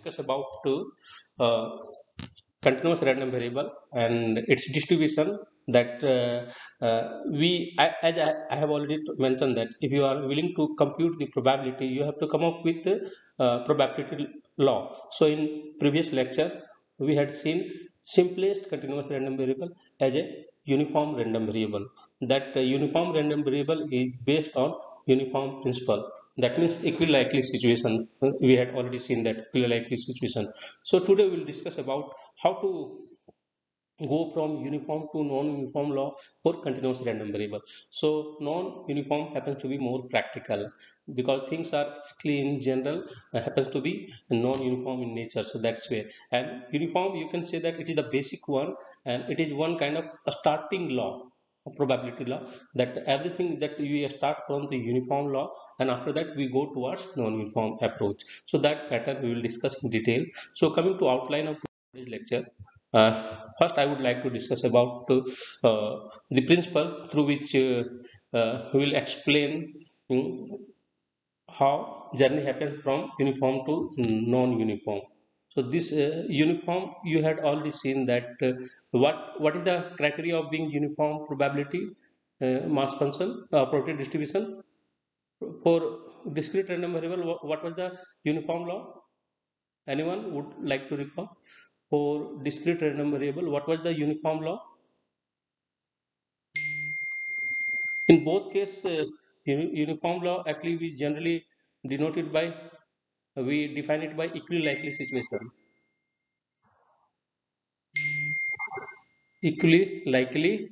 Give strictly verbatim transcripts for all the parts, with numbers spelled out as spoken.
discuss about uh, continuous random variable and its distribution. That uh, uh, we, I, as I, I have already mentioned, that if you are willing to compute the probability, you have to come up with the uh, probability law. So in previous lecture, we had seen simplest continuous random variable as a uniform random variable. That uh, uniform random variable is based on uniform principle. That means equilikely situation. We had already seen that equilikely situation. So today we'll discuss about how to go from uniform to non-uniform law for continuous random variable. So non-uniform happens to be more practical because things are actually in general uh, happens to be non-uniform in nature. So that's where, and uniform, you can say that it is the basic one, and it is one kind of a starting law, a probability law, that everything that we start from the uniform law, and after that we go towards non-uniform approach. So that pattern we will discuss in detail. So coming to outline of today's lecture, uh, first, I would like to discuss about uh, the principle through which uh, uh, we will explain mm, how journey happens from uniform to non-uniform. So this uh, uniform, you had already seen that uh, what what is the criteria of being uniform probability uh, mass function uh, probability distribution for discrete random variable. What, what was the uniform law? Anyone would like to recall? For discrete random variable, what was the uniform law? In both cases, uh, uni- uniform law actually we generally denote it by, we define it by equally likely situation. Equally likely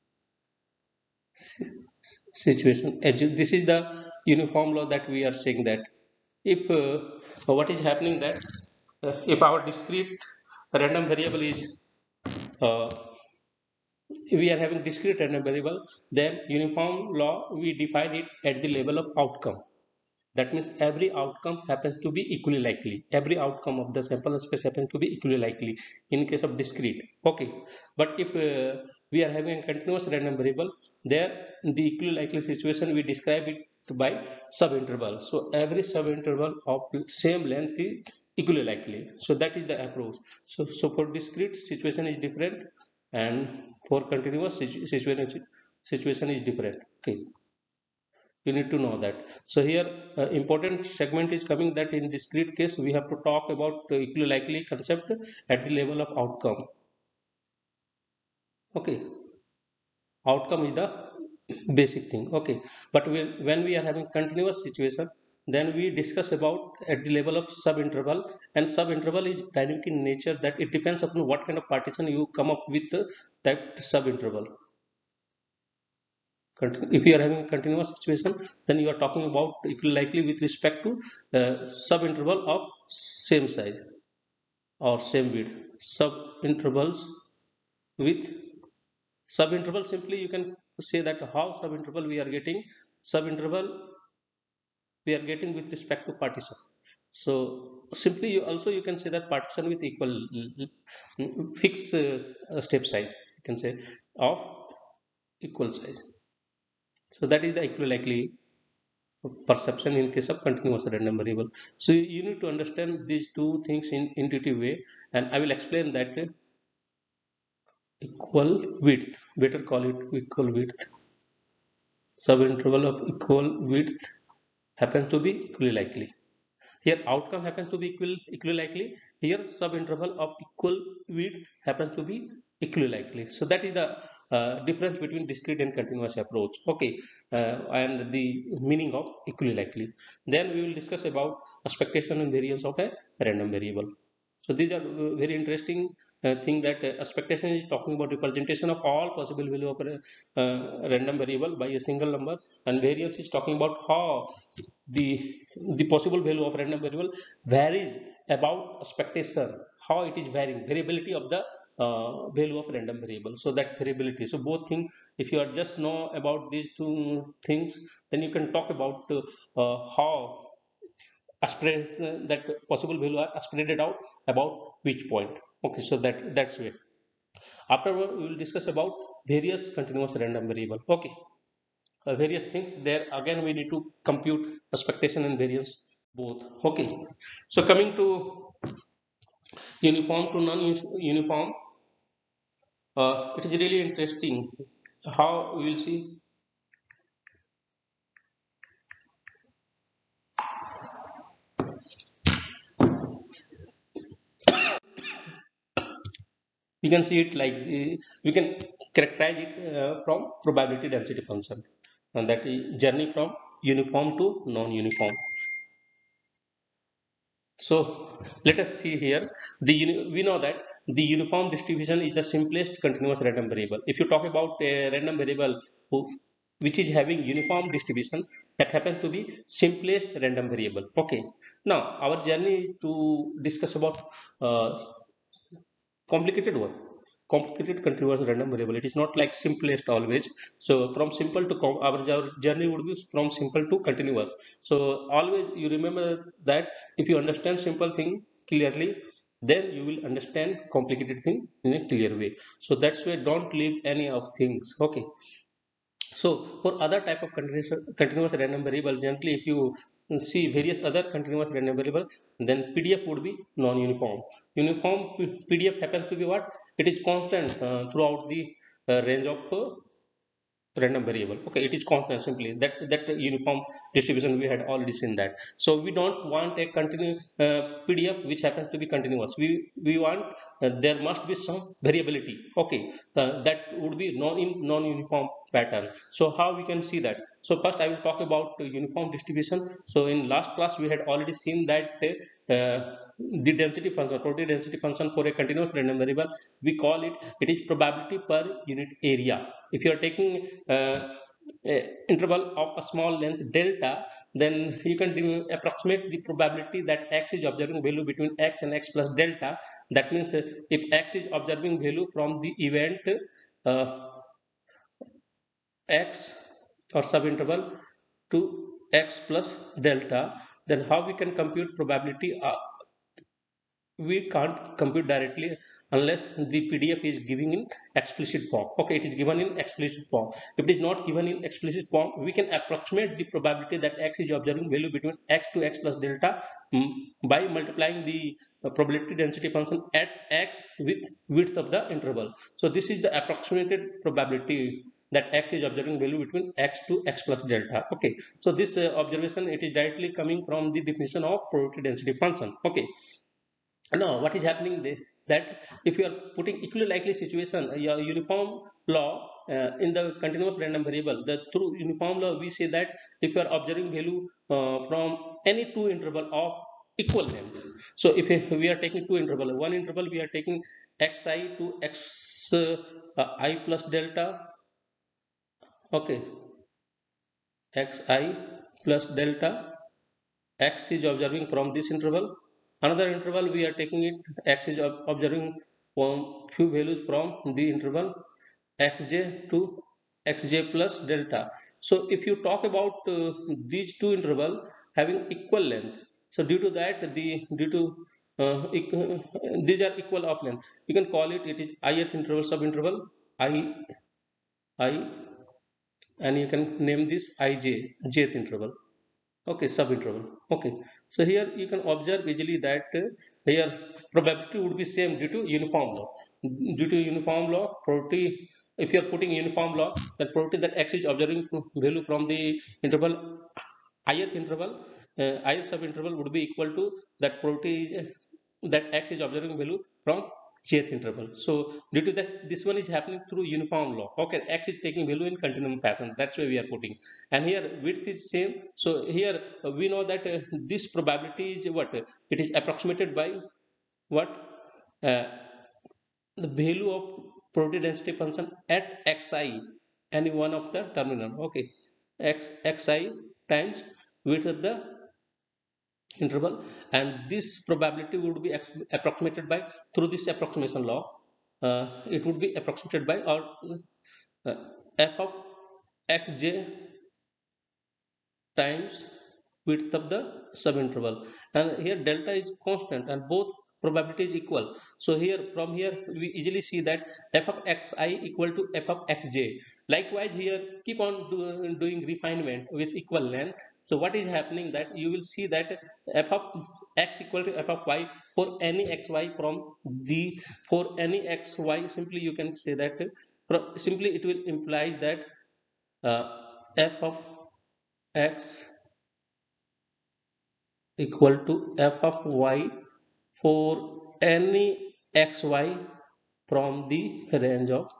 situation. This is the uniform law that we are saying, that if uh, what is happening, that uh, if our discrete random variable is uh, we are having discrete random variable, then uniform law we define it at the level of outcome. That means every outcome happens to be equally likely. Every outcome of the sample space happens to be equally likely in case of discrete. Okay, but if uh, we are having a continuous random variable, there the equally likely situation we describe it by subinterval. So every subinterval of same length is equally likely. So that is the approach. So so for discrete situation is different, and for continuous situation situation is different. Okay, you need to know that. So here uh, important segment is coming, that in discrete case we have to talk about uh, equally likely concept at the level of outcome. Okay, outcome is the basic thing. Okay, but we, when we are having continuous situation, then we discuss about at the level of subinterval, and subinterval is dynamic in nature, that it depends upon what kind of partition you come up with uh, that subinterval. If you are having a continuous situation, then you are talking about equally likely with respect to uh, subinterval of same size or same width. Subintervals with subinterval, simply you can say that how subinterval we are getting. Subinterval we are getting with respect to partition. So simply you also you can say that partition with equal fixed uh, step size, you can say, of equal size. So that is the equally likely perception in case of continuous random variable. So you need to understand these two things in intuitive way, and I will explain that. Equal width, better call it equal width. Subinterval of equal width happens to be equally likely. Here outcome happens to be equal equally likely. Here subinterval of equal width happens to be equally likely. So that is the uh, difference between discrete and continuous approach. Okay, uh, and the meaning of equally likely. Then we will discuss about expectation and variance of a random variable. So these are uh, very interesting uh, thing, that uh, expectation is talking about representation of all possible value of a uh, random variable by a single number, and variance is talking about how the the possible value of random variable varies about expectation, how it is varying, variability of the uh, value of random variable. So that variability. So both things, if you are just know about these two things, then you can talk about uh, uh, how aspiration, that possible value are spread out about which point. Okay, so that that's way. Afterward we will discuss about various continuous random variable. Okay, uh, various things there, again we need to compute expectation and variance both. Okay, so coming to uniform to non-uniform, uh, it is really interesting how we will see. We can see it like the, we can characterize it uh, from probability density function, and that is journey from uniform to non-uniform. So let us see here. The we know that the uniform distribution is the simplest continuous random variable. If you talk about a random variable who, which is having uniform distribution, that happens to be simplest random variable. Okay. Now our journey is to discuss about uh, complicated one, complicated continuous random variable. It is not like simplest always. So from simple to com our journey would be from simple to continuous. So always you remember that if you understand simple thing clearly, then you will understand complicated thing in a clear way. So that's why don't leave any of things. Okay. So for other type of continuous, continuous random variable, generally if you see various other continuous random variable, then P D F would be non-uniform. Uniform P D F happens to be what? It is constant uh, throughout the uh, range of uh, random variable. Okay, it is constant simply. That that uniform distribution we had already seen that. So we don't want a continue uh, P D F which happens to be continuous. We we want uh, there must be some variability. Okay, uh, that would be non in non-uniform pattern. So how we can see that? So first I will talk about uh, uniform distribution. So in last class we had already seen that uh, the density function, probability density function for a continuous random variable, we call it, it is probability per unit area. If you are taking uh, a interval of a small length delta, then you can do, approximate the probability that x is observing value between x and x plus delta. That means uh, if x is observing value from the event uh, x or subinterval to x plus delta, then how we can compute probability? Uh, we can't compute directly unless the P D F is giving in explicit form. Okay, it is given in explicit form. If it is not given in explicit form, we can approximate the probability that x is observing value between x to x plus delta um, by multiplying the uh, probability density function at x with width of the interval. So this is the approximated probability that x is observing value between x to x plus delta. Okay, so this uh, observation, it is directly coming from the definition of probability density function. Okay. Now, what is happening there, that if you are putting equally likely situation, uh, your uniform law uh, in the continuous random variable, the through uniform law we say that if you are observing value uh, from any two interval of equal length. So if we are taking two interval, one interval we are taking xi to x uh, uh, I plus delta. Okay, xi plus delta, x is observing from this interval. Another interval we are taking it, x is observing from few values from the interval xj to xj plus delta. So if you talk about uh, these two interval having equal length, so due to that the due to uh, these are equal of length, you can call it, it is ith interval sub interval i I, and you can name this ij, jth interval. Okay, subinterval. Okay, so here you can observe easily that uh, here probability would be same due to uniform law. Due to uniform law, probability, if you are putting uniform law, then probability that x is observing value from the interval ith interval, uh, ith subinterval would be equal to that probability uh, that x is observing value from jth interval. So due to that, this one is happening through uniform law. Okay, x is taking value in continuum fashion. That's why we are putting. And here width is same. So here uh, we know that uh, this probability is what? It is approximated by what? Uh, the value of probability density function at xi, any one of the terminal. Okay, x xi times width of the interval, and this probability would be approximated by through this approximation law. Uh, it would be approximated by or uh, f of xj times width of the subinterval, and here delta is constant and both probability is equal. So here from here we easily see that f of xi equal to f of xj. Likewise here keep on do, doing refinement with equal length. So what is happening, that you will see that f of x equal to f of y for any xy from the for any xy, simply you can say that uh, simply it will imply that uh, f of x equal to f of y for any xy from the range of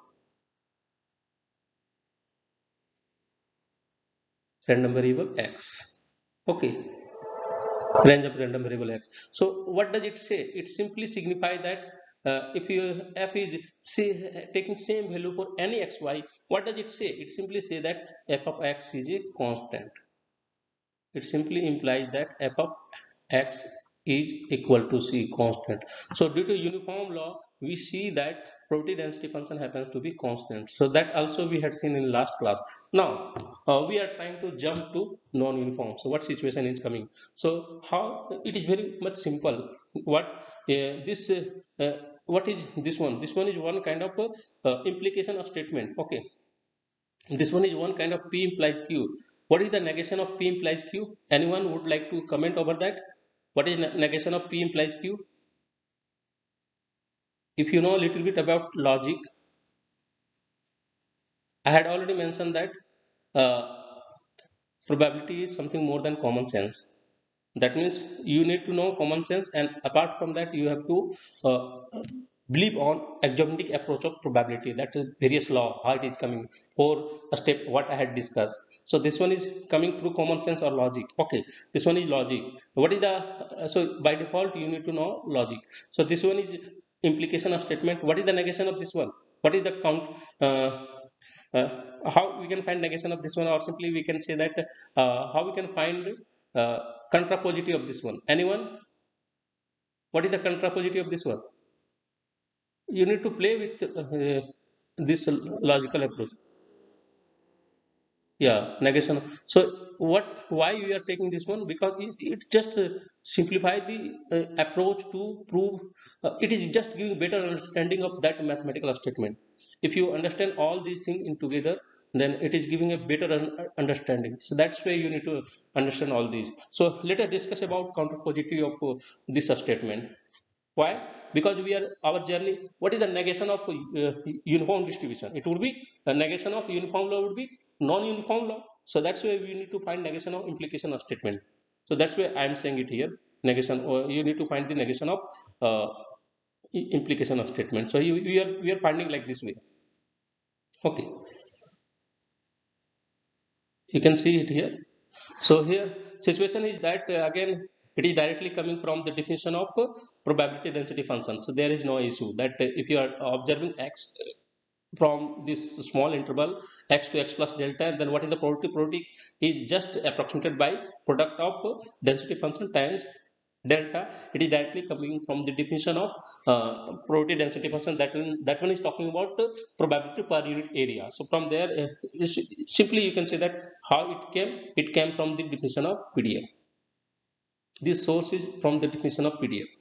random variable x. Okay, range of random variable x. So what does it say? It simply signify that uh, if you f is say, taking same value for any xy, what does it say? It simply say that f of x is a constant. It simply implies that f of x is equal to c, constant. So due to uniform law, we see that probability density function happens to be constant. So that also we had seen in last class. Now uh, we are trying to jump to non-uniform. So what situation is coming? So how it is very much simple. What uh, this uh, uh, what is this one? This one is one kind of uh, uh, implication of statement. Okay, this one is one kind of P implies Q. What is the negation of P implies Q? Anyone would like to comment over that? What is negation of P implies Q? If you know a little bit about logic, I had already mentioned that uh, probability is something more than common sense. That means you need to know common sense, and apart from that, you have to uh, believe on axiomatic approach of probability. That is various law, how it is coming for a step what I had discussed. So this one is coming through common sense or logic. Okay, this one is logic. What is the uh, so by default you need to know logic. So this one is implication of statement. What is the negation of this one? What is the count? Uh, uh, how we can find negation of this one, or simply we can say that uh, how we can find uh, contrapositive of this one? Anyone? What is the contrapositive of this one? You need to play with uh, this logical approach. Yeah, negation. So what, why we are taking this one? Because it, it just uh, simplify the uh, approach to prove uh, it is just giving better understanding of that mathematical statement. If you understand all these things in together, then it is giving a better understanding. So that's why you need to understand all these. So let us discuss about counterpositivity of uh, this statement. Why? Because we are our journey. What is the negation of uh, uniform distribution? It would be the negation of uniform law would be non-uniform law. So that's why we need to find negation of implication of statement. So that's why I am saying it here. Negation, or you need to find the negation of uh, implication of statement. So you, we are we are finding like this way. Okay, you can see it here. So here situation is that uh, again it is directly coming from the definition of uh, probability density function. So there is no issue that uh, if you are observing x from this small interval x to x plus delta, and then what is the probability? Probability is just approximated by product of uh, density function times delta. It is directly coming from the definition of uh, probability density function. That one, that one is talking about uh, probability per unit area. So from there uh, simply you can say that how it came. It came from the definition of P D F. This source is from the definition of P D F.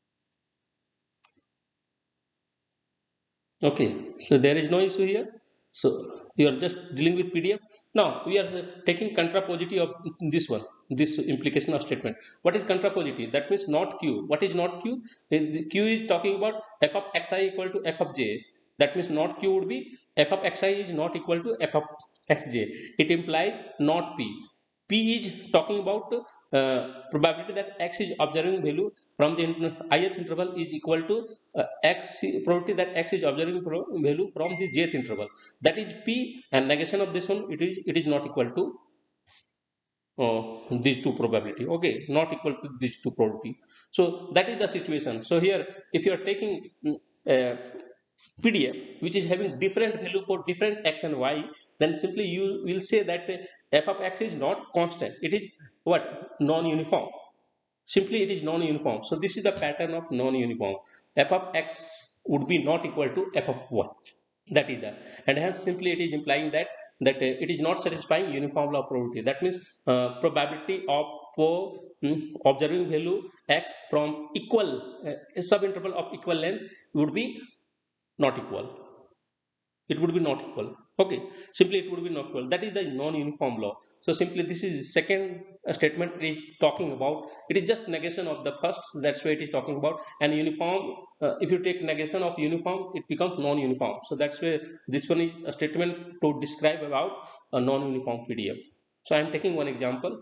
Okay, so there is no issue here. So you are just dealing with P D F. Now we are taking contrapositivity of this one, this implication of statement. What is contrapositivity? That means not Q. What is not Q? Q is talking about f of xi equal to f of j. That means not Q would be f of xi is not equal to f of xj. It implies not P. P is talking about uh, probability that x is observing value from the ith interval is equal to uh, x probability that x is observing value from the jth interval. That is P, and negation of this one, it is it is not equal to uh, these two probability. Okay, not equal to these two probability. So that is the situation. So here if you are taking mm, uh, P D F which is having different value for different x and y, then simply you will say that uh, f of x is not constant. It is what? Non-uniform. Simply it is non-uniform. So this is the pattern of non-uniform. F of x would be not equal to f of y. That is that, and hence simply it is implying that that uh, it is not satisfying uniform law of probability. That means uh, probability of uh, observing value x from equal uh, subinterval of equal length would be not equal. It would be not equal. Okay, simply it would be not equal. That is the non-uniform law. So simply this is second uh, statement is talking about. It is just negation of the first. So that's why it is talking about. And uniform. Uh, if you take negation of uniform, it becomes non-uniform. So that's where this one is a statement to describe about a non-uniform P D F. So I am taking one example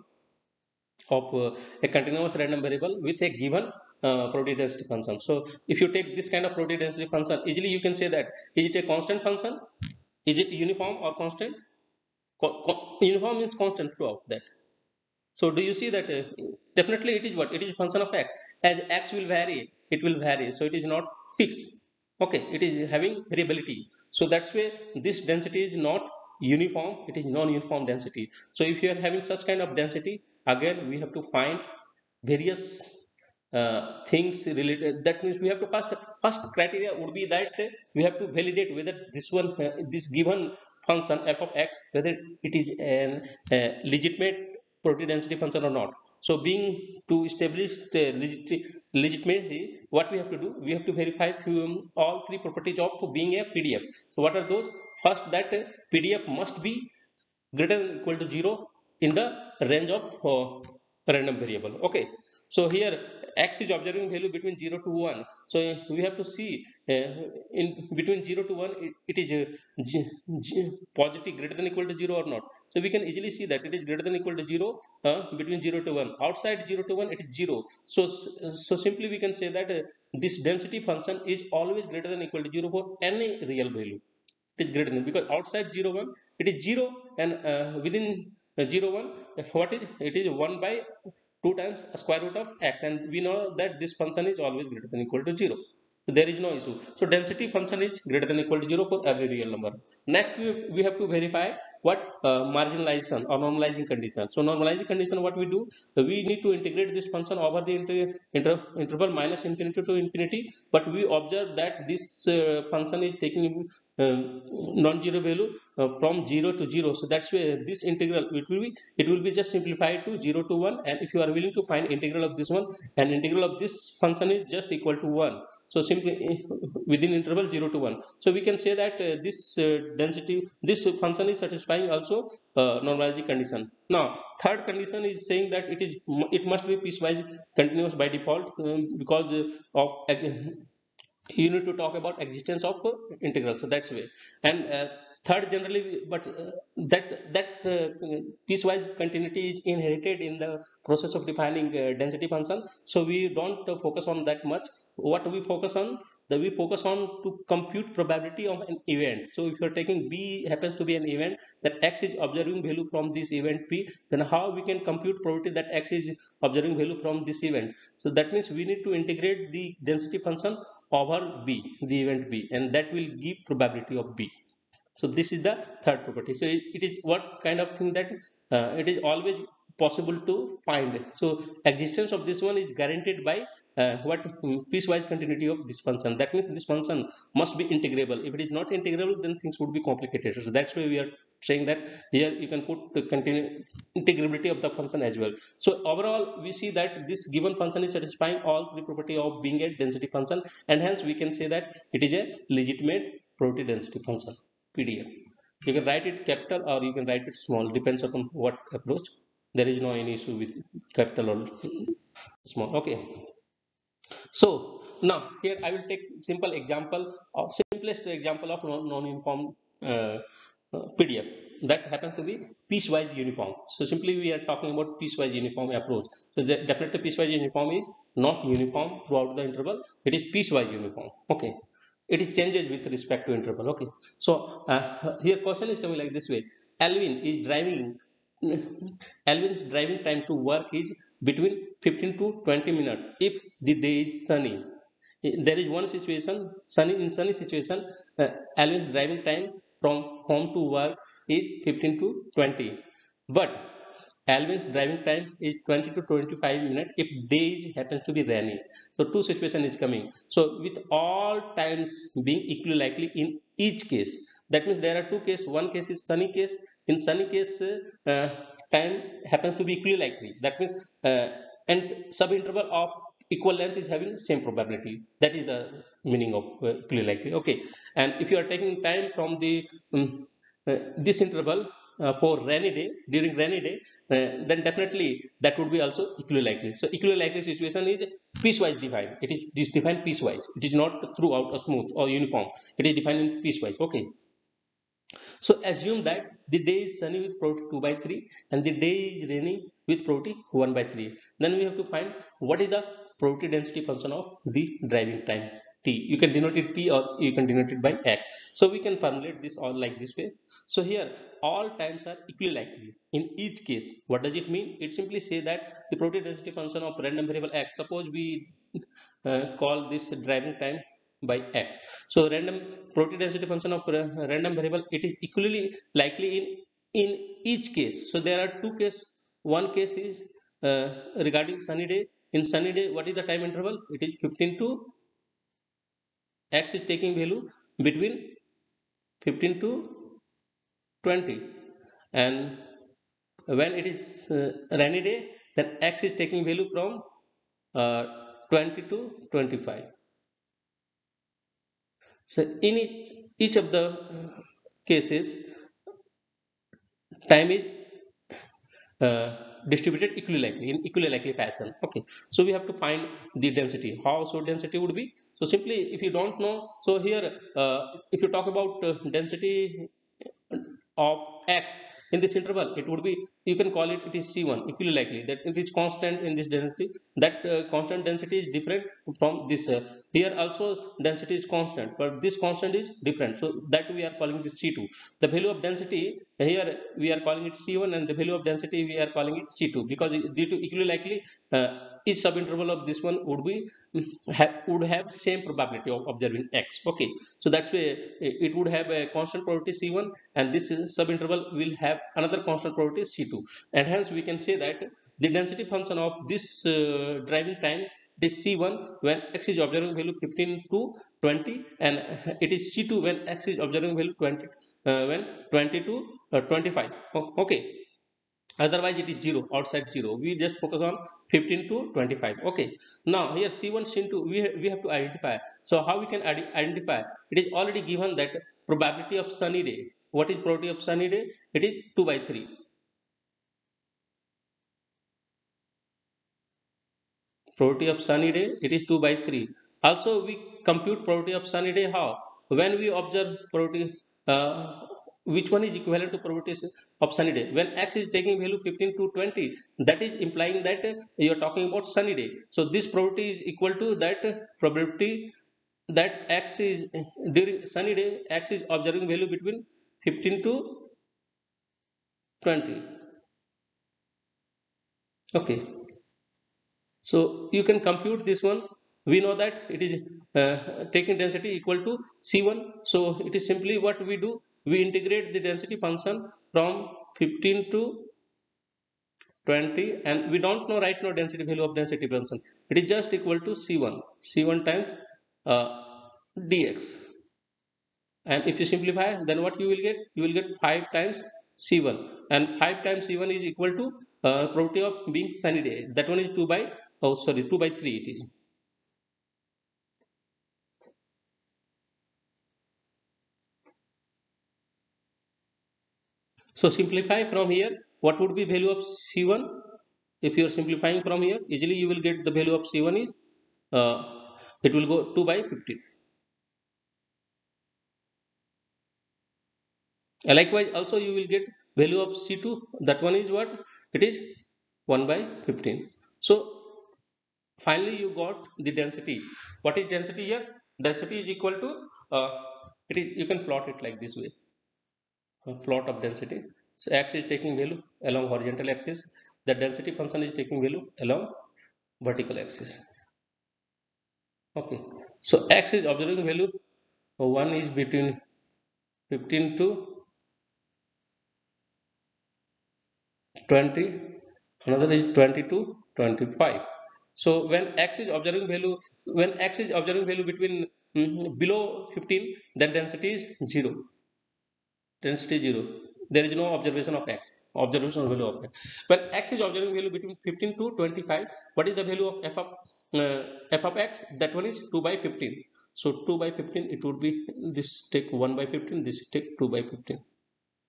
of uh, a continuous random variable with a given uh, probability density function. So if you take this kind of probability density function, easily you can say that is it a constant function? Is it uniform or constant? Co co uniform means constant throughout that. So do you see that uh, definitely it is what? It is a function of x. As x will vary, it will vary. So it is not fixed. Okay, it is having variability. So that's why this density is not uniform, it is non-uniform density. So if you are having such kind of density, again we have to find various uh, things related. That means we have to first first criteria would be that we have to validate whether this one uh, this given function f of x, whether it is an uh, legitimate probability density function or not. So being to establish the legit legitimacy, what we have to do, we have to verify few, um, all three properties of being a P D F. So what are those? First, that uh, P D F must be greater than or equal to zero in the range of uh, random variable. Okay, so here x is observing value between zero to one. So we have to see uh, in between zero to one, it, it is uh, g, g, positive greater than or equal to zero or not. So we can easily see that it is greater than or equal to zero uh, between zero to one. Outside zero to one, it is zero. So so simply we can say that uh, this density function is always greater than or equal to zero for any real value. It is greater than, because outside zero one it is zero, and uh, within uh, zero one, what is it is one by two times square root of x, and we know that this function is always greater than equal to zero. So there is no issue. So density function is greater than equal to zero for every real number. Next, we, we have to verify what uh, marginalization or normalizing condition. So normalizing condition, what we do, we need to integrate this function over the inter, inter, interval minus infinity to infinity, but we observe that this uh, function is taking uh, non-zero value uh, from zero to zero. So that's where this integral, it will be it will be just simplified to zero to one. And if you are willing to find integral of this one, and integral of this function is just equal to one. So simply uh, within interval zero to one, so we can say that uh, this uh, density, this function is satisfying also uh, normalizing condition. Now third condition is saying that it is it must be piecewise continuous by default, um, because uh, of uh, you need to talk about existence of uh, integral. So that's way. And uh, third, generally, but uh, that that uh, piecewise continuity is inherited in the process of defining uh, density function. So we don't uh, focus on that much. What we focus on, that we focus on to compute probability of an event. So if you're taking b happens to be an event, that x is observing value from this event p, then how we can compute probability that x is observing value from this event? So that means we need to integrate the density function over b, the event b, and that will give probability of b. So this is the third property. So it, it is what kind of thing that uh, it is always possible to find. So existence of this one is guaranteed by uh, what mm, piecewise continuity of this function. That means this function must be integrable. If it is not integrable, then things would be complicated. So that's why we are saying that here you can put the continu integrability of the function as well. So overall, we see that this given function is satisfying all three property of being a density function, and hence we can say that it is a legitimate probability density function. P D F. You can write it capital or you can write it small, depends upon what approach. There is no any issue with capital or small. Okay. So now here I will take simple example of simplest example of non-uniform uh, uh, P D F that happens to be piecewise uniform. So simply we are talking about piecewise uniform approach. So the, definitely piecewise uniform is not uniform throughout the interval. It is piecewise uniform. Okay. It is changes with respect to interval. Okay. So uh, here question is coming like this way. Alvin is driving. Alvin's driving time to work is between fifteen to twenty minutes if the day is sunny. There is one situation, sunny in sunny situation, uh, Alvin's driving time from home to work is fifteen to twenty. But Alvin's driving time is twenty to twenty-five minutes if days happens to be rainy. So two situation is coming. So with all times being equally likely in each case, that means there are two cases. One case is sunny case. In sunny case, uh, time happens to be equally likely. That means uh, and sub interval of equal length is having same probability. That is the meaning of uh, equally likely. Okay, and if you are taking time from the um, uh, this interval uh, for rainy day, during rainy day, uh, then definitely that would be also equally likely. So equally likely situation is piecewise defined. It is, it is defined piecewise. It is not throughout or smooth or uniform. It is defined in piecewise. Okay. So assume that the day is sunny with probability two by three and the day is rainy with probability one by three. Then we have to find what is the probability density function of the driving time t. You can denote it t or you can denote it by x. So we can formulate this all like this way. So here all times are equally likely in each case. What does it mean? It simply say that the probability density function of random variable x. Suppose we uh, call this driving time by x. So random probability density function of uh, random variable, it is equally likely in in each case. So there are two cases. One case is uh, regarding sunny day. In sunny day, what is the time interval? It is fifteen to x is taking value between fifteen to twenty, and when it is uh, rainy day, then x is taking value from uh, twenty to twenty-five. So in each, each of the cases, time is uh, distributed equally likely in equally likely fashion. Okay, so we have to find the density. How so density would be? So simply, if you don't know, so here uh, if you talk about uh, density of x in this interval, it would be, you can call it, it is c one, equally likely that it is constant in this density. That uh, constant density is different from this. Uh, here also density is constant, but this constant is different, so that we are calling this c two. The value of density here we are calling it c one, and the value of density we are calling it c two, because due to equally likely, uh, each subinterval of this one would be have, would have same probability of observing x. Okay, so that's why it would have a constant probability c one, and this subinterval will have another constant probability c two, and hence we can say that the density function of this uh, driving time is c one when x is observing value fifteen to twenty, and it is c two when x is observing value twenty, uh, when twenty to uh, twenty-five. Okay, otherwise it is zero, outside zero. We just focus on fifteen to twenty-five. Okay, now here c one c two we, we have to identify. So how we can identify? It is already given that probability of sunny day. What is probability of sunny day? It is two by three. Probability of sunny day, it is two by three. Also we compute probability of sunny day. How? When we observe probability, uh, which one is equivalent to probability of sunny day? When x is taking value fifteen to twenty, that is implying that uh, you are talking about sunny day. So this probability is equal to that uh, probability that x is during sunny day, x is observing value between fifteen to twenty. Okay, so you can compute this one. We know that it is uh, taking density equal to c one. So it is simply what we do. We integrate the density function from fifteen to twenty, and we don't know right now density value of density function. It is just equal to c one, c one times uh, dx. And if you simplify, then what you will get? You will get five times c one, and five times c one is equal to uh, probability of being sunny day. That one is two by, oh sorry, two by three it is. So simplify from here, what would be value of c one? If you are simplifying from here, easily you will get the value of c one is, uh, it will go two by fifteen. Uh, likewise, also you will get value of c two. That one is what? It is one by fifteen. So finally you got the density. What is density here? Density is equal to, uh, it is, you can plot it like this way. A plot of density. So x is taking value along horizontal axis. The density function is taking value along vertical axis. Okay, so x is observing value, one is between fifteen to twenty, another is twenty to twenty-five. So when x is observing value, when x is observing value between mm, below fifteen, then density is zero. Density zero. There is no observation of x. Observation of value of x. When x is observing value between fifteen to twenty-five, what is the value of f of uh, f of x? That one is two by fifteen. So two by fifteen, it would be this take one by fifteen, this take two by fifteen.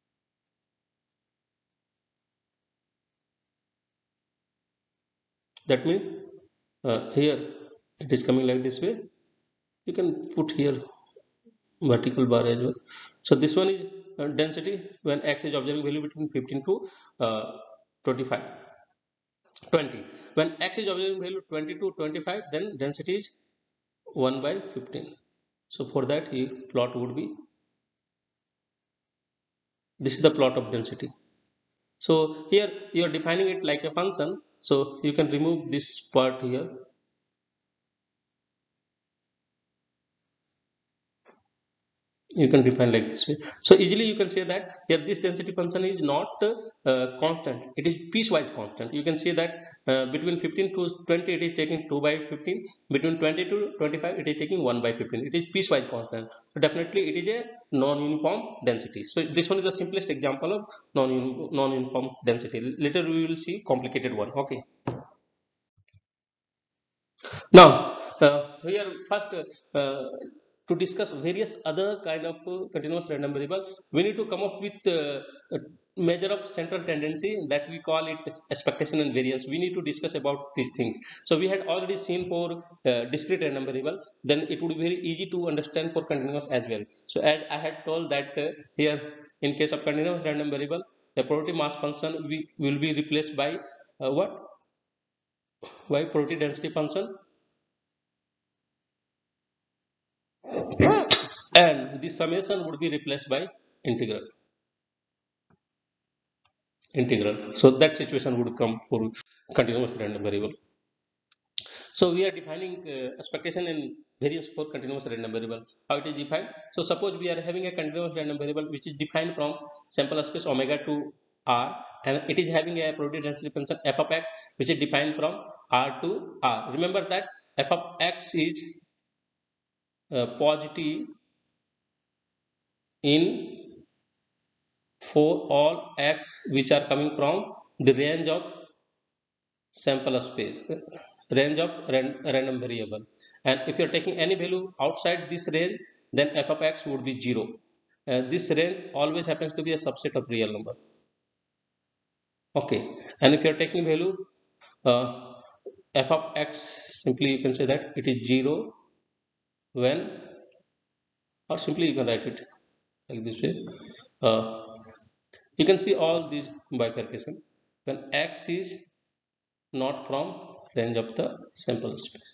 That means uh, here it is coming like this way. You can put here vertical bar as well. So this one is uh, density when x is observing value between fifteen to uh, twenty-five, twenty. When x is observing value twenty to twenty-five, then density is one by fifteen. So for that, he plot would be, this is the plot of density. So here you are defining it like a function. So you can remove this part here. You can define like this way. So easily you can say that here this density function is not uh, constant, it is piecewise constant. You can say that uh, between fifteen to twenty it is taking two by fifteen, between twenty to twenty-five it is taking one by fifteen. It is piecewise constant, so definitely it is a non-uniform density. So this one is the simplest example of non-uniform density. Later we will see complicated one. Okay, now, uh, here first uh, to discuss various other kind of uh, continuous random variable, we need to come up with uh, a measure of central tendency that we call it expectation and variance. We need to discuss about these things. So we had already seen for uh, discrete random variable, then it would be very easy to understand for continuous as well. So as I had told that uh, here in case of continuous random variable, the probability mass function we will be replaced by uh, what? By probability density function, and the summation would be replaced by integral. Integral. So that situation would come for continuous random variable. So we are defining uh, expectation and variance for continuous random variable. How it is defined? So suppose we are having a continuous random variable which is defined from sample space omega to r, and it is having a probability density function f of x which is defined from r to r. Remember that f of x is uh, positive in for all x which are coming from the range of sample space, range of ran, random variable, and if you are taking any value outside this range, then f of x would be zero. Uh, this range always happens to be a subset of real number. Okay, and if you are taking value uh, f of x, simply you can say that it is zero when, or simply you can write it like this way. uh, you can see all these bifurcation when x is not from range of the sample space,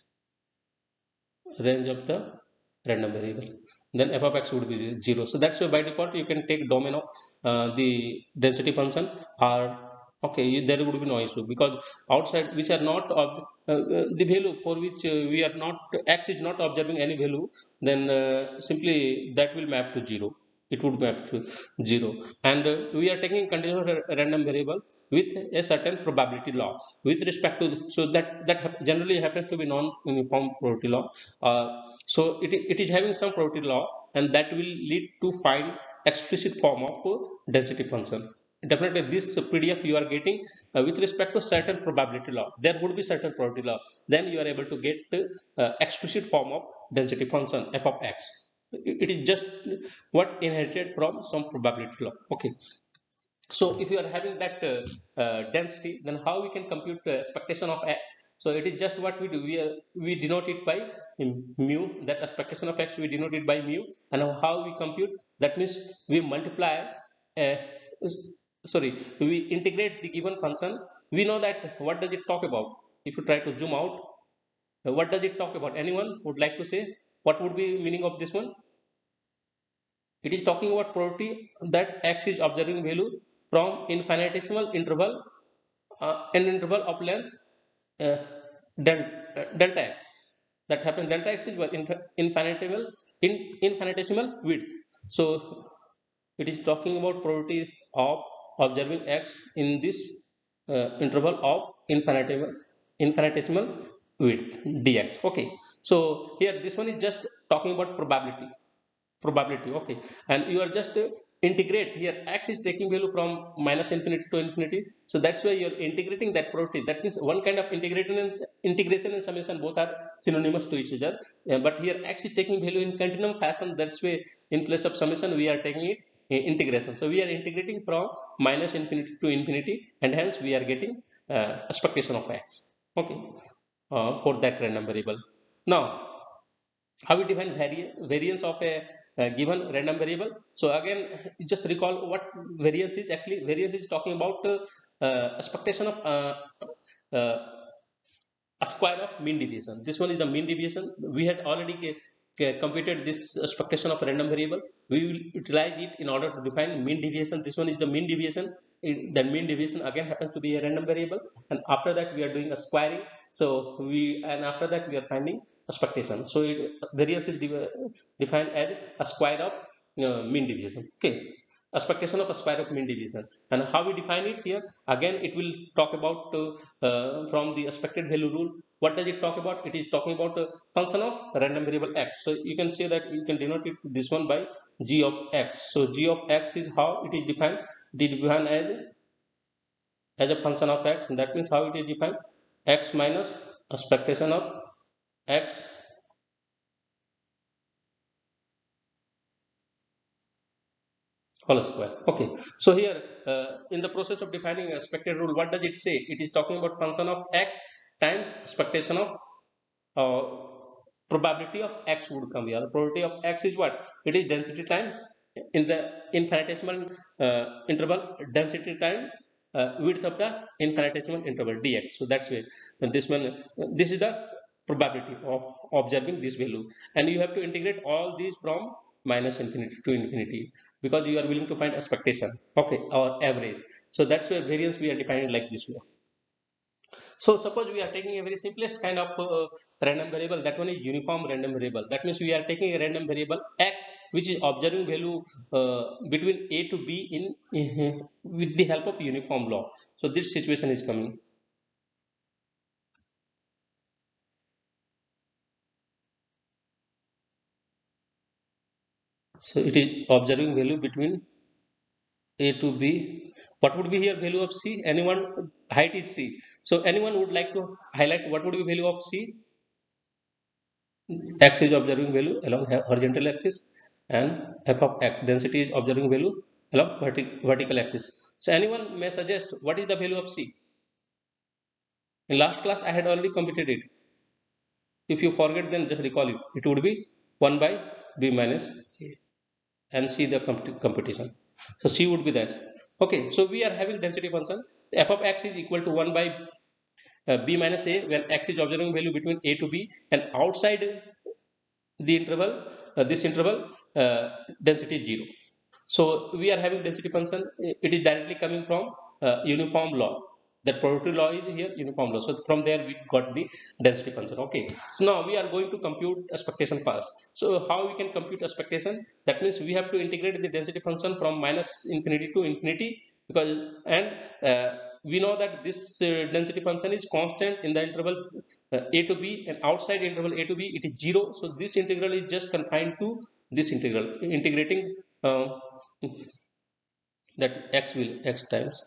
range of the random variable, then f of x would be zero. So that's why by default you can take domain of uh, the density function or okay, you, there would be no issue because outside which are not of uh, uh, the value for which uh, we are not, x is not observing any value, then uh, simply that will map to zero. It would map to zero, and uh, we are taking continuous random variable with a certain probability law with respect to, so that that generally happens to be non-uniform probability law. uh, so it, it is having some probability law, and that will lead to find explicit form of uh, density function. Definitely this P D F you are getting uh, with respect to certain probability law, there would be certain probability law, then you are able to get uh, explicit form of density function f of x. It is just what inherited from some probability law. Okay, so if you are having that uh, uh, density, then how we can compute the expectation of x? So it is just what we do, we, uh, we denote it by mu, that expectation of x we denote it by mu, and how we compute, that means we multiply uh, sorry, we integrate the given function. We know that what does it talk about. If you try to zoom out, uh, what does it talk about? Anyone would like to say what would be meaning of this one? It is talking about probability that x is observing value from infinitesimal interval, uh, an interval of length uh, del, uh, delta x. That happens, delta x is what, infinitesimal in infinitesimal width. So it is talking about probability of observing x in this uh, interval of infinitesimal infinitesimal width dx. Okay, so here this one is just talking about probability, probability. Okay, and you are just uh, integrate here, x is taking value from minus infinity to infinity, so that's why you're integrating that probability. That means one kind of integration and integration and summation both are synonymous to each other. Uh, but here x is taking value in continuum fashion, that's why in place of summation we are taking it in integration. So we are integrating from minus infinity to infinity, and hence we are getting uh, expectation of x. okay, uh, for that random variable. Now, how we define vari variance of a, a given random variable? So again, just recall what variance is. Actually, variance is talking about uh, uh, expectation of uh, uh, a square of mean deviation. This one is the mean deviation. We had already computed this expectation of a random variable. We will utilize it in order to define mean deviation. This one is the mean deviation. The mean deviation again happens to be a random variable, and after that we are doing a squaring. So we and after that we are finding expectation. So it, variance is defined as a square of uh, mean deviation. Okay, expectation of a square of mean deviation. And how we define it here? Again, it will talk about uh, uh, from the expected value rule. What does it talk about? It is talking about a function of random variable x. So you can say that you can denote it this one by g of x. So g of x is how it is defined. It is defined as as a function of x, and that means how it is defined: x minus expectation of x whole square. Okay, so here uh, in the process of defining expected rule, what does it say? It is talking about function of x times expectation of uh, probability of x would come here. The probability of x is what? It is density time in the infinitesimal uh, interval, density time uh, width of the infinitesimal interval dx. So that's why this one, this is the probability of observing this value, and you have to integrate all these from minus infinity to infinity, because you are willing to find expectation, okay, or average. So that's why variance we are defining like this way. So suppose we are taking a very simplest kind of uh, random variable, that one is uniform random variable. That means we are taking a random variable x, which is observing value uh, between a to b in with the help of uniform law. So this situation is coming. So it is observing value between a to b. What would be here value of c? Anyone? Height is c. So anyone would like to highlight what would be value of c? X is observing value along horizontal axis, and f of x density is observing value along vertic vertical axis. So anyone may suggest what is the value of c? In last class I had already computed it. If you forget, then just recall it. It would be one by b minus a, and see the competition. So c would be that. Okay, so we are having density function. F of x is equal to one by uh, b minus a when x is observing value between a to b, and outside the interval, uh, this interval, uh, density is zero. So we are having density function. It is directly coming from uh, uniform law. That probability law is here uniform law. So from there we got the density function. Okay. So now we are going to compute expectation first. So how we can compute expectation? That means we have to integrate the density function from minus infinity to infinity, because and uh, we know that this uh, density function is constant in the interval uh, a to b, and outside interval a to b it is zero. So this integral is just confined to this integral, integrating uh, that x will x times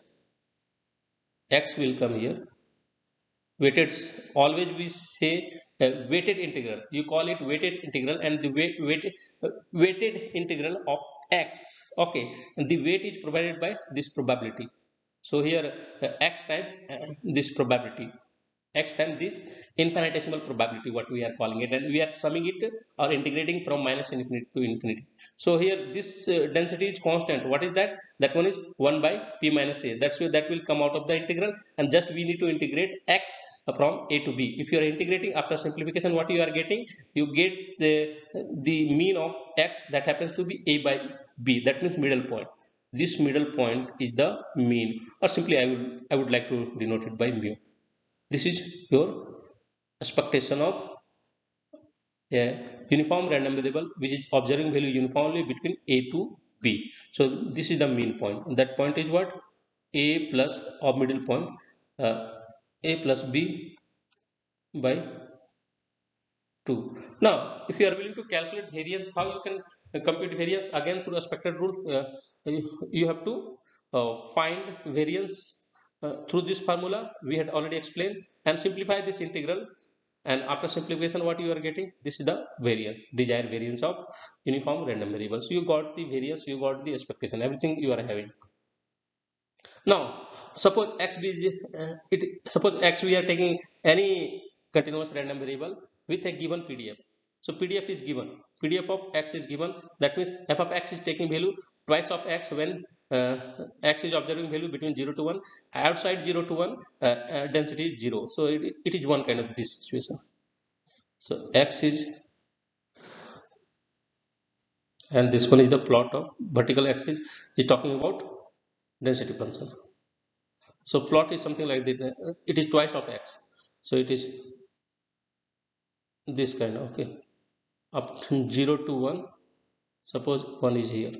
x will come here. Weighted, always we say uh, weighted integral. You call it weighted integral, and the weight weighted uh, weighted integral of x. Okay, and the weight is provided by this probability. So here uh, x time uh, this probability, x times this infinitesimal probability, what we are calling it, and we are summing it or integrating from minus infinity to infinity. So here this uh, density is constant. What is that? That one is one by p minus a. That's why that will come out of the integral, and just we need to integrate x from a to b. If you are integrating after simplification, what you are getting? You get the the mean of x, that happens to be a by b. That means middle point. This middle point is the mean, or simply I would I would like to denote it by mu. This is your expectation of a uniform random variable which is observing value uniformly between a to b. So this is the mean point. That point is what? A plus, or middle point, uh, a plus b by two. Now if you are willing to calculate variance, how you can uh, compute variance? Again, through expected rule, uh, you, you have to uh, find variance uh, through this formula we had already explained, and simplify this integral, and after simplification what you are getting? This is the variance, desired variance of uniform random variables. You got the variance, you got the expectation, everything you are having. Now suppose x is uh, it suppose x we are taking any continuous random variable with a given pdf. So pdf is given, pdf of x is given, that means f of x is taking value twice of x when uh, x is observing value between zero to one. Outside zero to one, uh, uh, density is zero, so it, it is one kind of this situation. So x is, and this one is the plot of vertical axis is talking about density function. So plot is something like this, uh, it is twice of x, so it is this kind of, okay, up from zero to one. Suppose one is here,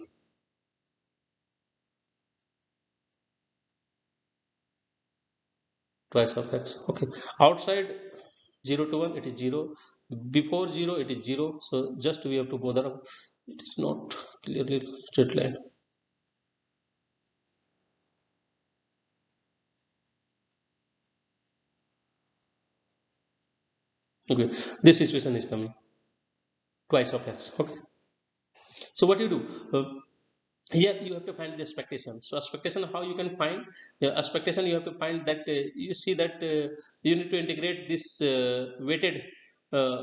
twice of x, okay. Outside zero to one it is zero, before zero it is zero, so just we have to bother, it is not clearly straight line. Okay, this situation is coming twice of x, okay. So what you do, uh, here you have to find the expectation. So expectation, how you can find, yeah, expectation, you have to find that uh, you see that uh, you need to integrate this uh, weighted uh,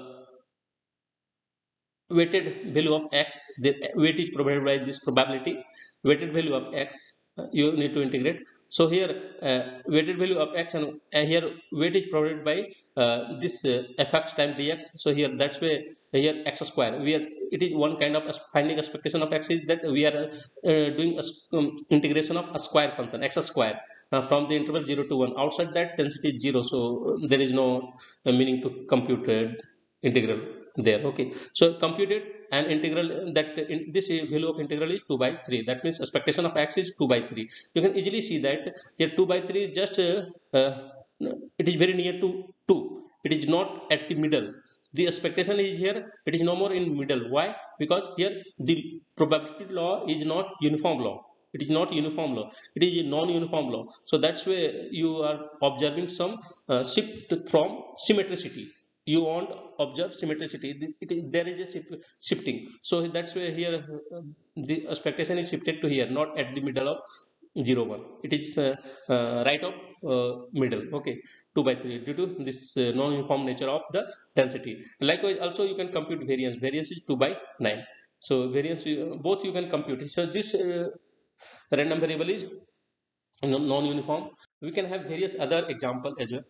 weighted value of x, the weight is provided by this probability, weighted value of x, uh, you need to integrate. So here uh, weighted value of x, and uh, here weight is provided by uh, this uh, fx times dx. So here that's why here x square, we are, it is one kind of finding expectation of x is that we are uh, doing a um, integration of a square function x square uh, from the interval zero to one. Outside that density is zero, so uh, there is no uh, meaning to compute uh, integral there, okay. So computed and integral, that in this value of integral is two by three, that means expectation of x is two by three. You can easily see that here two by three is just uh, uh, it is very near to two, it is not at the middle. The expectation is here, it is no more in middle. Why? Because here the probability law is not uniform law, it is not uniform law, it is a non-uniform law. So that's why you are observing some uh, shift from symmetricity, you want observe symmetricity, it is, there is a shifting. So that's why here uh, the expectation is shifted to here, not at the middle of zero one, it is uh, uh, right of uh, middle, okay, two by three, due to this uh, non-uniform nature of the density. Likewise also you can compute variance, variance is two by nine. So variance uh, both you can compute. So this uh, random variable is non-uniform. We can have various other example as well.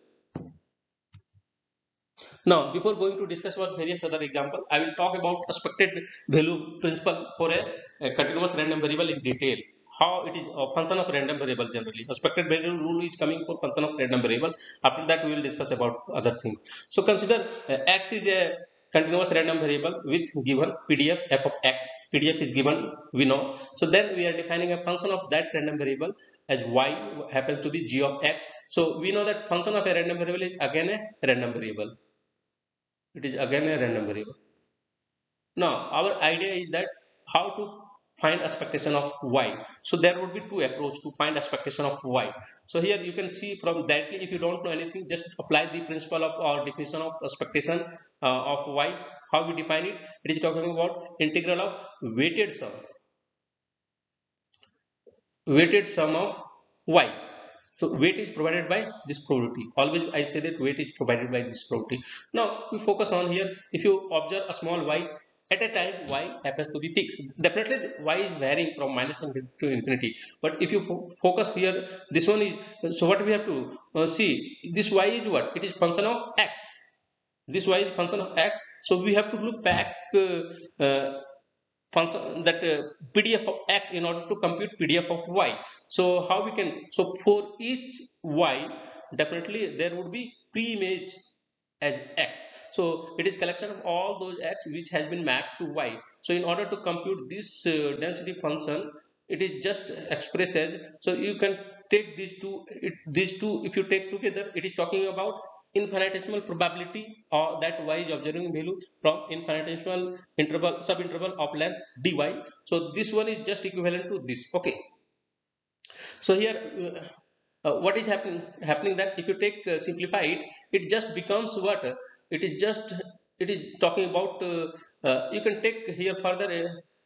Now, before going to discuss about various other example, I will talk about expected value principle for a, a continuous random variable in detail. How it is a function of random variable generally. Expected value rule is coming for function of random variable. After that, we will discuss about other things. So consider uh, x is a continuous random variable with given P D F f of x. P D F is given, we know. So then we are defining a function of that random variable as y happens to be g of x. So we know that function of a random variable is again a random variable. It is again a random variable. Now our idea is that how to find expectation of y. So there would be two approach to find expectation of y. So here you can see from that, if you don't know anything, just apply the principle of or definition of expectation uh, of y. How we define it? It is talking about integral of weighted sum, weighted sum of y. So weight is provided by this probability. Always I say that weight is provided by this probability. Now we focus on here. If you observe a small y, at a time y happens to be fixed. Definitely y is varying from minus to infinity. But if you fo focus here, this one is, so what we have to uh, see, this y is what? It is function of x. This y is function of x. So we have to look back uh, uh, function that uh, P D F of x in order to compute P D F of y. So how we can, so for each y definitely there would be pre-image as x. So it is collection of all those x which has been mapped to y. So in order to compute this uh, density function, it is just expressed as, so you can take these two, it, these two if you take together, it is talking about infinitesimal probability or that y is observing value from infinitesimal interval subinterval of length dy. So this one is just equivalent to this, okay. So here uh, uh, what is happening happening that if you take uh, simplify it, it just becomes what, it is just, it is talking about uh, uh, you can take here further uh,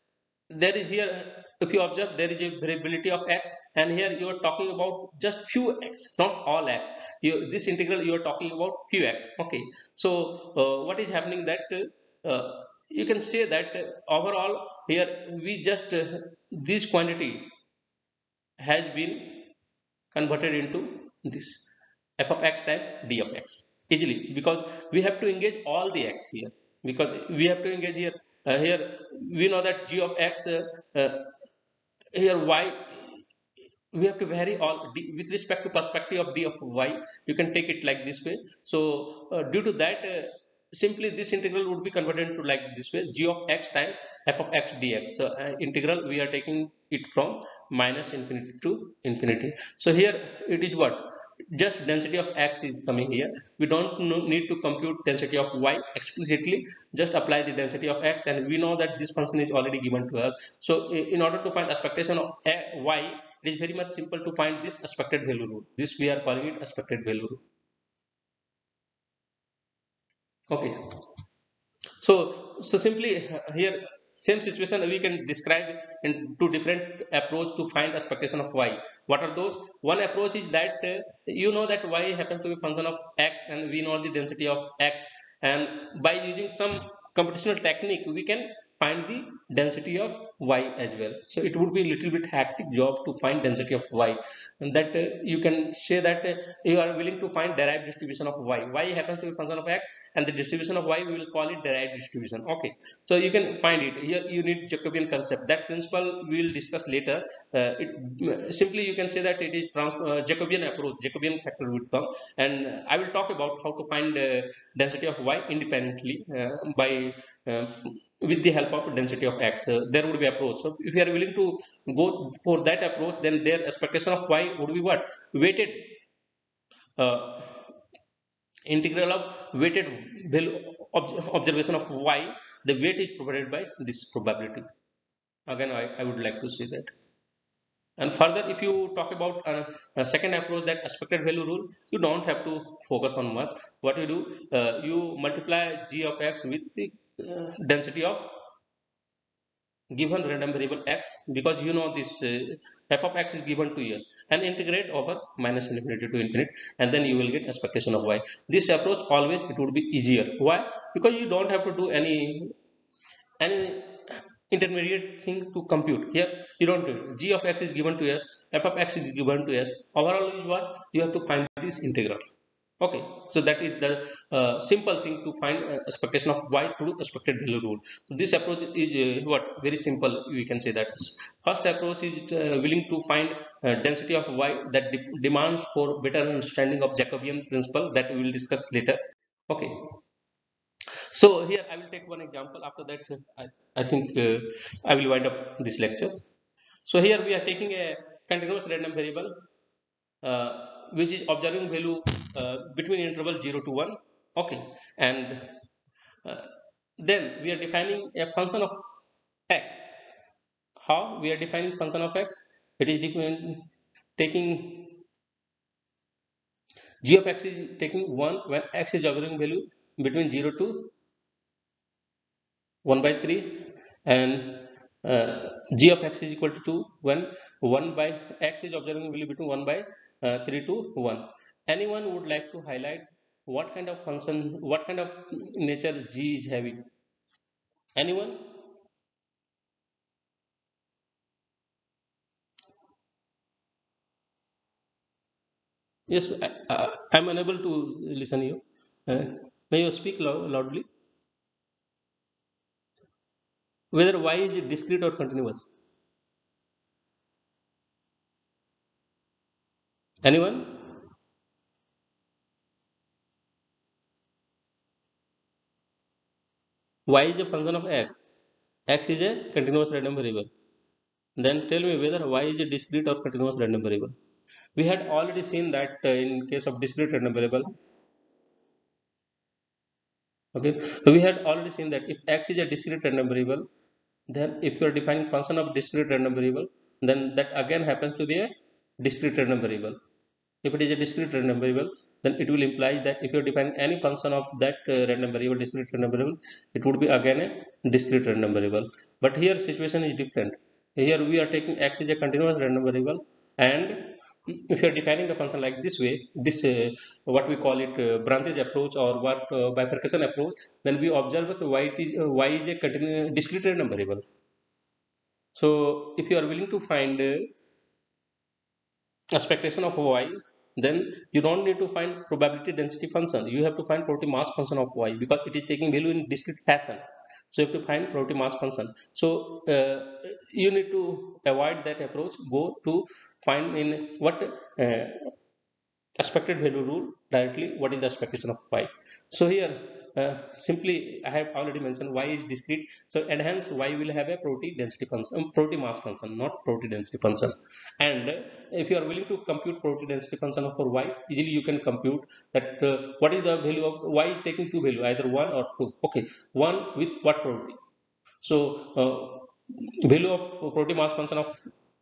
there is here, if you observe, there is a variability of x, and here you are talking about just few x, not all x. You, this integral you are talking about few x. Okay, so uh, what is happening that uh, you can say that uh, overall here we just uh, this quantity has been converted into this f of x times d of x easily, because we have to engage all the x here, because we have to engage here, uh, here we know that g of x, uh, uh, here y, we have to vary all d, with respect to perspective of d of y. You can take it like this way. So uh, due to that, uh, simply this integral would be converted into like this way: g of x times f of x dx. So uh, integral we are taking it from minus infinity to infinity. So here it is what, just density of x is coming here. We don't need to compute density of y explicitly, just apply the density of x, and we know that this function is already given to us. So in order to find expectation of y, it is very much simple to find this expected value rule. This we are calling it expected value rule. Okay, so so simply uh, here same situation we can describe in two different approach to find expectation of y. What are those? One approach is that uh, you know that y happens to be function of x, and we know the density of x, and by using some computational technique we can find the density of y as well. So it would be a little bit hectic job to find density of y, and that uh, you can say that uh, you are willing to find derived distribution of y. Y happens to be function of x, and the distribution of y we will call it derived distribution. Okay, so you can find it here. You need Jacobian concept. That principle we will discuss later. Uh, it simply you can say that it is trans uh, Jacobian approach. Jacobian factor would come, and I will talk about how to find uh, density of y independently uh, by uh, with the help of density of x. Uh, there would be approach. So if you are willing to go for that approach, then their expectation of y would be what, weighted uh, integral of weighted value observation of y. The weight is provided by this probability. Again, I, I would like to say that. And further, if you talk about a, a second approach, that expected value rule, you don't have to focus on much. What you do, uh, you multiply g of x with the uh, density of given random variable x, because you know this uh, f of x is given to us, and integrate over minus infinity to infinity, and then you will get expectation of y. This approach always it would be easier. Why? Because you don't have to do any any intermediate thing to compute. Here you don't do it. G of x is given to us, f of x is given to us. Overall is what you have to find this integral. Okay, so that is the uh, simple thing to find uh, expectation of y through expected value rule. So this approach is uh, what, very simple. We can say that first approach is uh, willing to find uh, density of y, that de demands for better understanding of Jacobian principle, that we will discuss later. Okay, so here I will take one example. After that, uh, I, I think uh, I will wind up this lecture. So here we are taking a continuous random variable uh, which is observing value uh, between interval zero to one. Okay, and uh, then we are defining a function of x. How we are defining function of x? It is defining, taking g of x is taking one when x is observing value between zero to one by three, and uh, g of x is equal to two when one by x is observing value between one by uh, three to one. Anyone would like to highlight what kind of function, what kind of nature g is having? Anyone? Yes, I, uh, I'm unable to listen you. Uh, may you speak lou- loudly? Whether y is discrete or continuous? Anyone? Y is a function of x. X is a continuous random variable. Then tell me whether y is a discrete or continuous random variable. We had already seen that uh, in case of discrete random variable. Okay, we had already seen that if x is a discrete random variable, then if you are defining function of discrete random variable, then that again happens to be a discrete random variable. If it is a discrete random variable, then it will imply that if you are defining any function of that uh, random variable, discrete random variable, it would be again a discrete random variable. But here situation is different. Here we are taking x is a continuous random variable, and if you are defining the function like this way, this uh, what we call it uh, branches approach or what uh, bifurcation approach, then we observe that y is uh, y is a continuous discrete random variable. So if you are willing to find uh, expectation of y, then you don't need to find probability density function. You have to find probability mass function of y because it is taking value in discrete fashion. So you have to find probability mass function. So uh, you need to avoid that approach. Go to find in what uh, expected value rule directly what is the expectation of y. So here uh, simply I have already mentioned y is discrete, so and hence y will have a probability density function, um, probability mass function, not probability density function. And uh, if you are willing to compute probability density function for y, easily you can compute that uh, what is the value of y is taking two value, either one or two. Okay, one with what probability? So uh, value of probability mass function of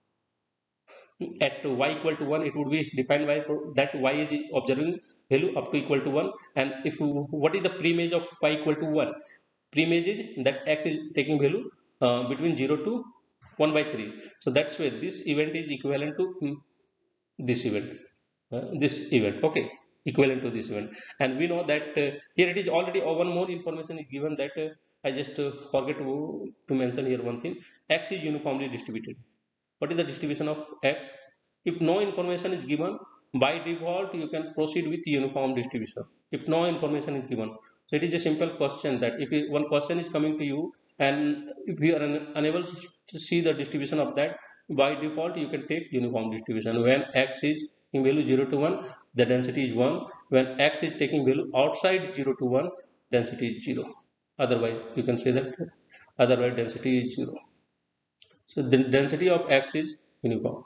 at y equal to one, it would be defined by that y is observing value up to equal to one. And if you, what is the preimage of y equal to one? Preimage is that x is taking value uh, between zero to one by three. So that's where this event is equivalent to mm, this event, uh, this event, okay, equivalent to this event. And we know that uh, here it is already, uh, one more information is given that uh, I just uh, forget to, to mention here one thing. X is uniformly distributed. What is the distribution of x? If no information is given, by default you can proceed with uniform distribution. If no information is given, so it is a simple question that if one question is coming to you and if you are un unable to see the distribution of that, by default you can take uniform distribution. When x is in value zero to one, the density is one. When x is taking value outside zero to one, density is zero. Otherwise you can say that otherwise density is zero. So the density of x is uniform.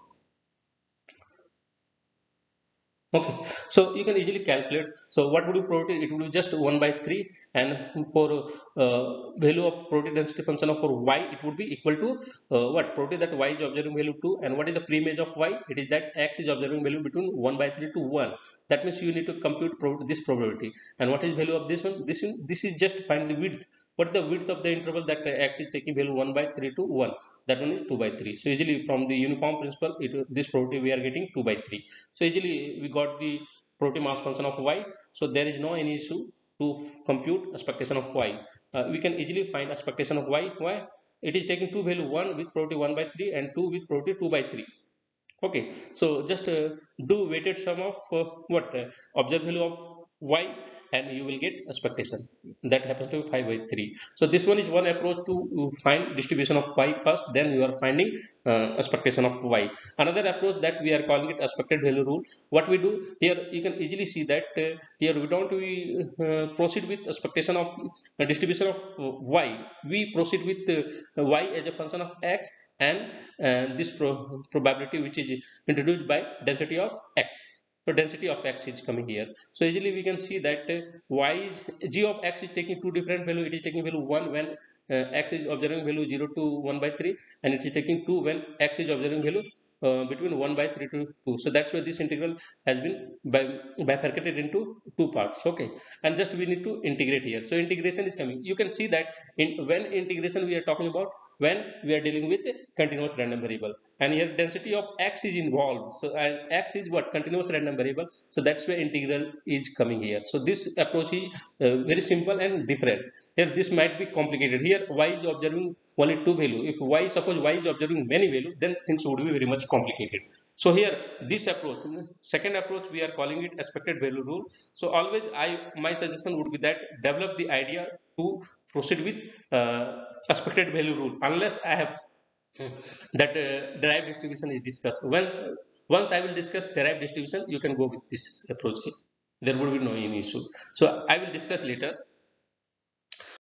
Okay, so you can easily calculate. So what would you probability? It would be just one by three, and for uh, value of probability density function of for y, it would be equal to uh, what probability that y is observing value two, and what is the preimage of y? It is that x is observing value between one by three to one. That means you need to compute prob this probability. And what is value of this one? This is this is just find the width. What is the width of the interval that x is taking value one by three to one? That one is two by three. So easily from the uniform principle, it, this probability we are getting two by three. So easily we got the probability mass function of y. So there is no any issue to compute expectation of y. Uh, we can easily find expectation of y. Why? It is taking two value, one with probability one by three and two with probability two by three. Okay, so just uh, do weighted sum of uh, what uh, observed value of y, and you will get expectation. That happens to be five by three. So this one is one approach to uh, find distribution of y first, then you are finding uh, expectation of y. Another approach that we are calling it expected value rule. What we do here, you can easily see that uh, here we don't we uh, proceed with expectation of uh, distribution of uh, y. We proceed with uh, y as a function of x, and uh, this pro probability which is introduced by density of x. So density of x is coming here. So easily we can see that uh, y is g of x is taking two different value. It is taking value one when uh, x is observing value zero to one by three, and it is taking two when x is observing value uh, between one by three to two. So that's why this integral has been bifurcated into two parts. Okay, and just we need to integrate here. So integration is coming. You can see that in when integration we are talking about when we are dealing with a continuous random variable, and here density of x is involved. So and x is what, continuous random variable. So that's where integral is coming here. So this approach is uh, very simple and different. Here this might be complicated. Here y is observing only two value. If y, suppose y is observing many value, then things would be very much complicated. So here this approach, second approach, we are calling it expected value rule. So always I my suggestion would be that develop the idea to proceed with uh, expected value rule unless I have that uh, derived distribution is discussed. Once once I will discuss derived distribution, you can go with this approach. There would be no any issue. So I will discuss later.